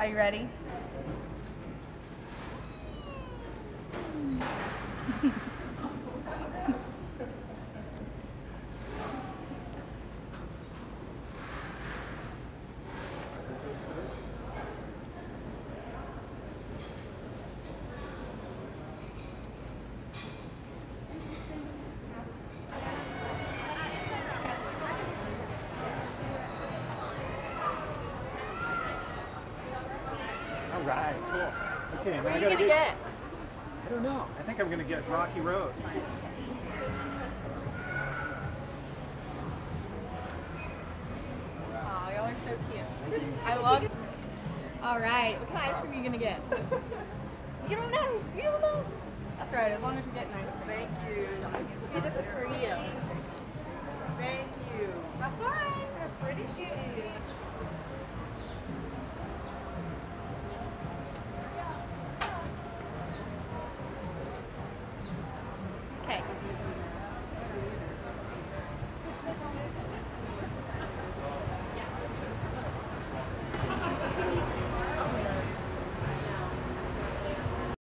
you ready? All right, cool. Okay, What are you gonna get? I don't know. I think I'm gonna get Rocky Road. Oh, y'all are so cute. I love it. All right, what kind of ice cream are you gonna get? You don't know. You don't know. That's right. As long as you're getting ice cream. Thank you. Hey, this is for you. Thank you. Bye. Pretty shoes.